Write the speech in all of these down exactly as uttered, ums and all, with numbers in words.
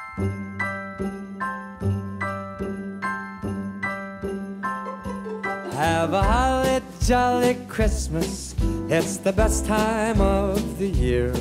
Have a holly jolly Christmas, it's the best time of the year.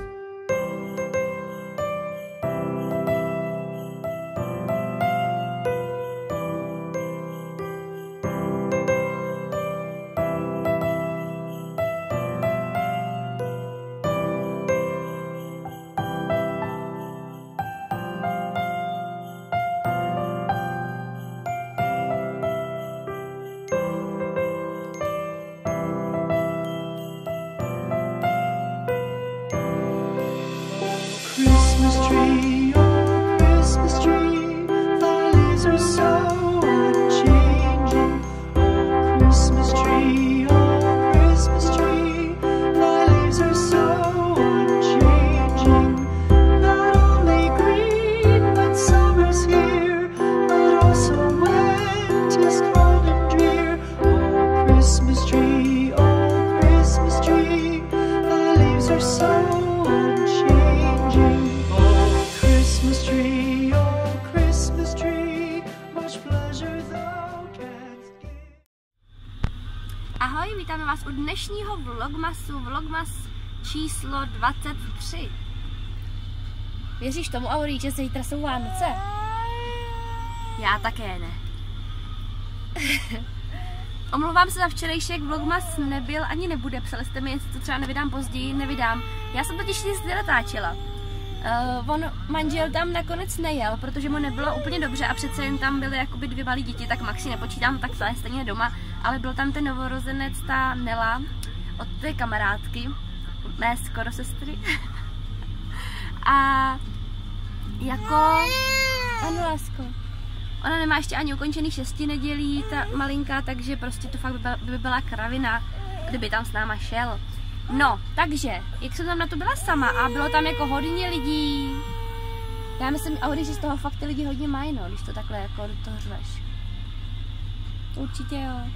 Christmas tree, oh Christmas tree, thy leaves are so unchanging. Oh Christmas tree, oh Christmas tree, thy leaves are so unchanging. Not only green when summer's here, but also when 'tis cold and drear. Oh Christmas tree, oh Christmas tree, thy leaves are so unchanging. Christmas tree, oh Christmas tree, much pleasure thou canst give. Ahoj, vítáme vás u dnešního vlogmasu, vlogmas číslo dvacet tři. Věříš tomu, Auri, že zítra jsou Vánoce? Já také ne. Omlouvám se za včerejšek, vlogmas nebyl ani nebude, psali jste mi, jestli to třeba nevydám později, nevydám. Já jsem totiž nic nenatáčela. Uh, on, manžel tam nakonec nejel, protože mu nebylo úplně dobře a přece jen tam byly jakoby dvě malé děti, tak Maxi nepočítám, tak je stejně doma, ale byl tam ten novorozenec, ta Nela, od té kamarádky, mé skoro sestry. A jako, ano lásko, ona nemá ještě ani ukončený šesti nedělí, ta malinká, takže prostě to fakt by byla, by byla kravina, kdyby tam s náma šel. No, takže, jak jsem tam na to byla sama a bylo tam jako hodně lidí. Já myslím, Audi, že z toho fakt ty lidi hodně mají, no, když to takhle jako do toho řveš. Určitě jo.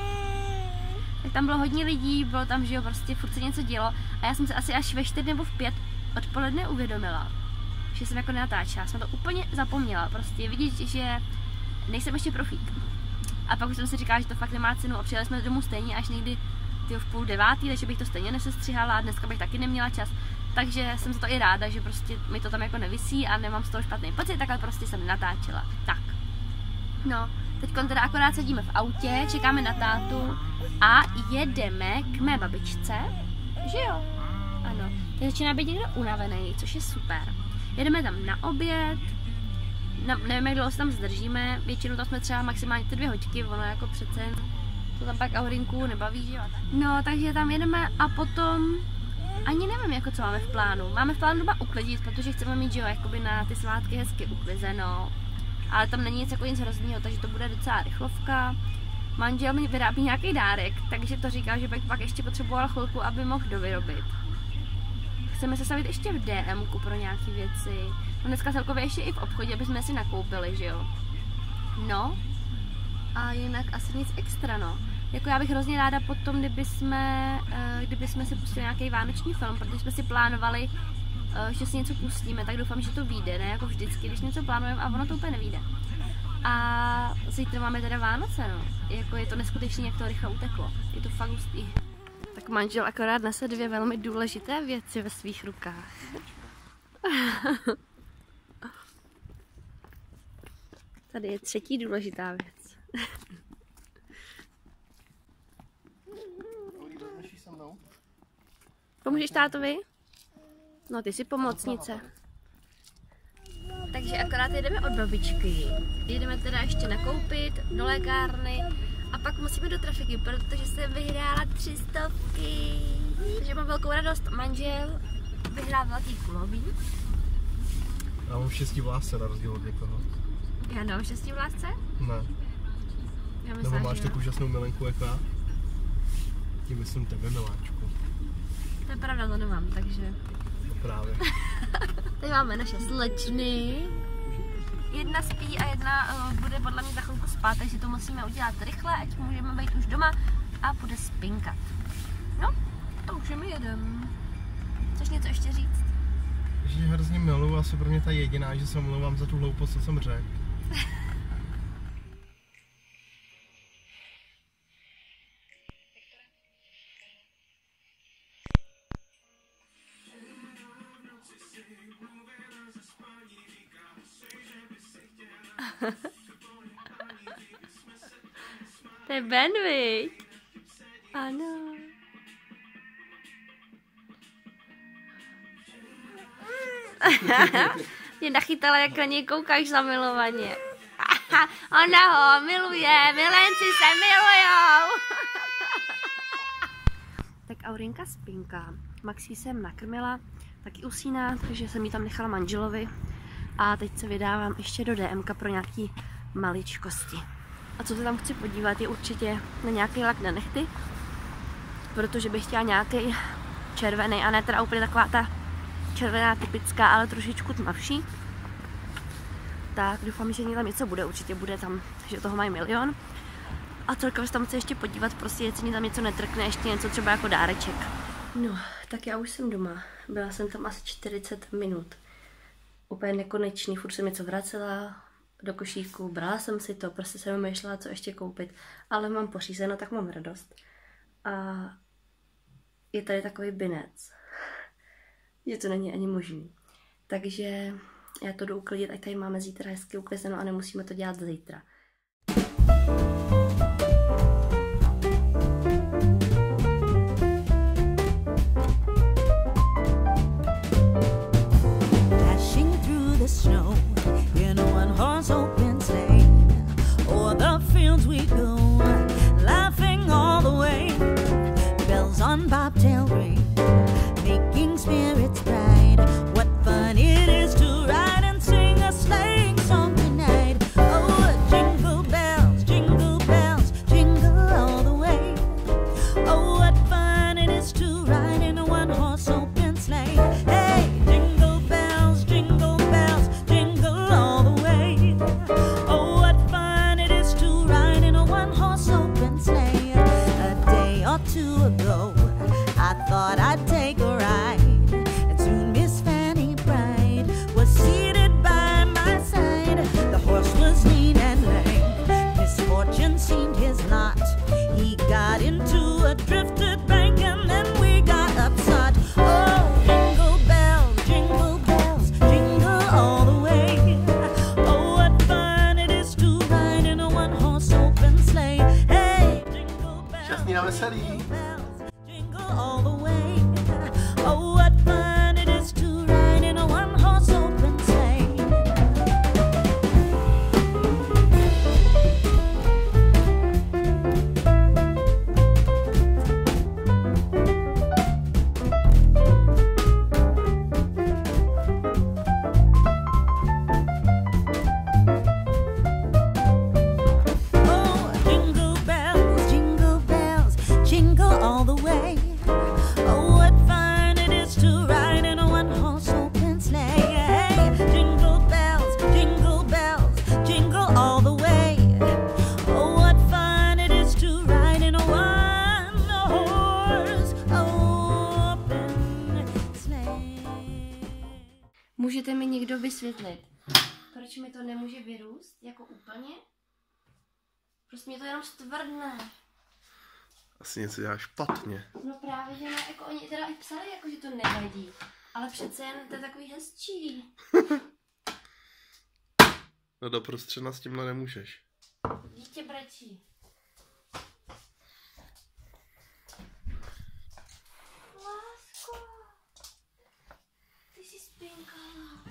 Tak tam bylo hodně lidí, bylo tam, že jo, prostě furt se něco dělo. A já jsem se asi až ve čtyři nebo v pět odpoledne uvědomila, že jsem jako nenatáčela. Jsem to úplně zapomněla, prostě vidět, že nejsem ještě profík. A pak už jsem si říkala, že to fakt nemá cenu a přijeli jsme domů stejně až někdy v půl devátý, takže bych to stejně nesestřihala a dneska bych taky neměla čas. Takže jsem za to i ráda, že prostě mi to tam jako nevisí a nemám z toho špatný pocit, takhle prostě jsem natáčela. Tak. No, teď teda akorát sedíme v autě, čekáme na tátu a jedeme k mé babičce, že jo? Ano. Teď začíná být někdo unavený, což je super. Jedeme tam na oběd, na, nevím, jak dlouho se tam zdržíme, většinou tam jsme třeba maximálně ty dvě hoďky, ono jako přece to tam pak Aurinku nebaví, že jo? No, takže tam jedeme a potom ani nevím, jako co máme v plánu. Máme v plánu doma uklidit, protože chceme mít, že jo, jakoby na ty svátky hezky uklizeno. Ale tam není nic jako nic hroznýho, takže to bude docela rychlovka. Manžel mi vyrábí nějaký dárek, takže to říkal, že bych pak ještě potřeboval chvilku, aby mohl dovyrobit. Chceme se stavit ještě v D M ku pro nějaké věci. No dneska celkově ještě i v obchodě, aby jsme si nakoupili, že jo. No. A jinak asi nic extra, no. Jako já bych hrozně ráda potom, kdyby jsme, kdyby jsme si pustili nějaký vánoční film, protože jsme si plánovali, že si něco pustíme, tak doufám, že to vyjde, ne jako vždycky, když něco plánujeme a ono to úplně nevyjde. A zítra máme teda Vánoce, no. Jako je to neskutečný, jak to rychle uteklo. Je to fakt hustý. Tak manžel akorát nese dvě velmi důležité věci ve svých rukách. Tady je třetí důležitá věc. Pomůžeš tátovi? No, ty jsi pomocnice. Takže akorát jedeme od babičky. Jedeme teda ještě nakoupit do lékárny a pak musíme do trafiky, protože jsem vyhrála tři stovky. Takže mám velkou radost. Manžel vyhrál velký kulový. Já mám štěstí v lásce na rozdíl od někoho. Já nemám štěstí v lásce? Ne. Já Nebo máš tak úžasnou milenku jako já? Tím myslím tebe, miláčku. To je pravda, to nemám, takže... No právě. Tady máme naše slečny. Jedna spí a jedna uh, bude podle mě za chvilku spát, takže to musíme udělat rychle, ať můžeme být už doma a bude spinkat. No, to už my jedem. Chceš něco ještě říct? že tě hrozně miluju, asi pro mě ta jediná, že se omlouvám za tu hloupost, co jsem řekl. To je Ben, viď? Ano. Mě nachytala, jak na něj koukáš zamilovaně. Ona ho miluje, milenci se milujou. Tak Aurinka spinká. Maxi jsem nakrmila, taky usíná, takže jsem ji tam nechala manželovi. A teď se vydávám ještě do D M ka pro nějaký maličkosti. A co se tam chci podívat, je určitě na nějaký lak na nehty, protože bych chtěla nějaký červený, a ne teda úplně taková ta červená typická, ale trošičku tmavší. Tak doufám, že tam něco bude, určitě bude tam, že toho mají milion. A celkově se tam chci ještě podívat, prostě jestli tam něco netrkne, ještě něco třeba jako dáreček. No, tak já už jsem doma, byla jsem tam asi čtyřicet minut. Úplně nekonečný, furt jsem něco vracela do košíku, brala jsem si to, prostě jsem myšlela, co ještě koupit, ale mám pořízeno, tak mám radost. A je tady takový binec, že to není ani možný. Takže já to jdu uklidit, ať tady máme zítra hezky uklizeno a nemusíme to dělat zítra. On bobtail ring, making spirits bright. What fun it is to ride and sing a sleighing song tonight. Oh, jingle bells, jingle bells, jingle all the way. Oh, what fun it is to ride in a one-horse open sleigh. Hey, jingle bells, jingle bells, jingle all the way. Oh, what fun it is to ride in a one-horse open sleigh. A day or two ago, I thought I'd take a ride, and soon Miss Fanny Bright was seated by my side. The horse was lean and lame, misfortune seemed his lot. He got into a drifted bank and then we got upset. Oh, jingle bells, jingle bells, jingle all the way. Oh, what fun it is to ride in a one-horse open sleigh. Hey, jingle bells, Šťastný a veselý. all the way. Oh, what fun it is to ride in a one-horse open sleigh. Oh, jingle bells, jingle bells, jingle all the way. Oh, what fun it is to ride in a one-horse open sleigh. Hey, jingle bells, jingle bells, jingle all the way. Oh, what fun it is to ride in a one-horse open sleigh. Můžete mi někdo vysvětlit, proč mi to nemůže vyrůst jako úplně? Prostě mě to jenom stvrdne. Asi něco děláš špatně. No právě, že ne, jako oni teda i psali, jako, že to nevadí. Ale přece jen to je takový hezčí. No do prostředna s tímhle nemůžeš. Dítě brečí. Lásko, ty jsi spinkala.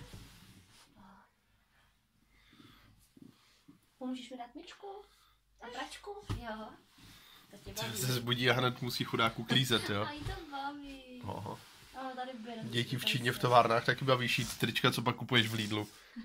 Pomůžeš mi dát myčku? A pračku? Jo. To tě baví. Se zbudí a hned musí chudáku klízet, jo? A jí to baví. Oho. Ano, tady bude. Děti v Číně v továrnách taky baví šít trička, co pak kupuješ v Lidlu.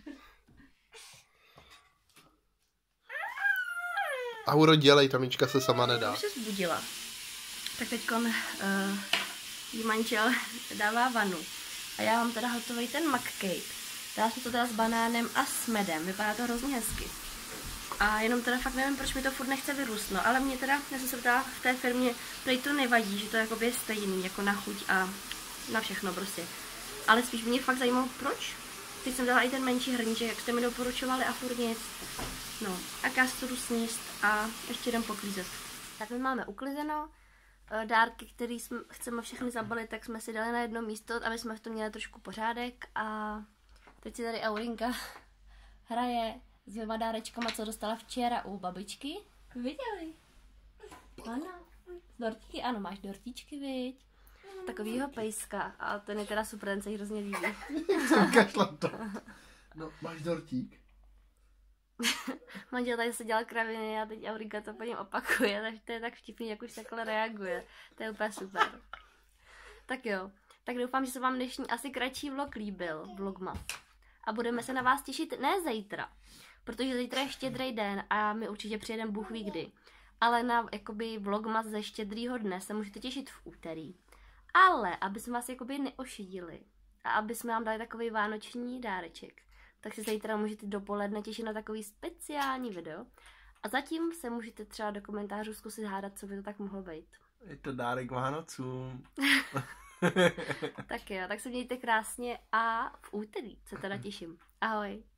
Auro, dělej, ta myčka se sama nedá. Už se zbudila. Tak teďkon uh, jí manžel dává vanu. A já mám teda hotový ten mug cake. Dala jsem to teda s banánem a s medem. Vypadá to hrozně hezky. A jenom teda fakt nevím, proč mi to furt nechce vyrůst, no. Ale mě teda, já jsem se ptala v té firmě, prej to nevadí, že to jakoby je stejný, jako na chuť a na všechno prostě. Ale spíš mě fakt zajímalo, proč. Teď jsem dala i ten menší hrníček, jak jste mi doporučovali a furt nic. No, a já si to jdu sníst a ještě jdem poklízet. Tak my máme uklizeno. Dárky, které jsme, chceme všechny zabalit, tak jsme si dali na jedno místo, aby jsme v tom měli trošku pořádek. A teď si tady Aurinka hraje s dvěma dárečkama, co dostala včera u babičky. Viděli? Ano. Z dortíky? Ano, máš dortíčky, viď? Takovýho pejska. A ten je teda super, ten se jí hrozně líbí. Kašlám to. No, máš dortík? Manžel tady se dělal kraviny a teď Aurinka to po něm opakuje, takže to je tak vtipný, jak už takhle reaguje. To je úplně super. Tak jo, tak doufám, že se vám dnešní asi kratší vlog líbil, vlogmas. A budeme se na vás těšit ne zítra, protože zítra je štědrý den a my určitě přijedeme Bůh ví kdy. Ale na jakoby vlogmas ze štědrýho dne se můžete těšit v úterý. Ale aby jsme vás jakoby neošidili a aby jsme vám dali takový vánoční dáreček, tak si zítra můžete dopoledne těšit na takový speciální video. A zatím se můžete třeba do komentářů zkusit hádat, co by to tak mohlo být. Je to dárek Vánocům. Tak jo, tak se mějte krásně a v úterý se teda těším. Ahoj.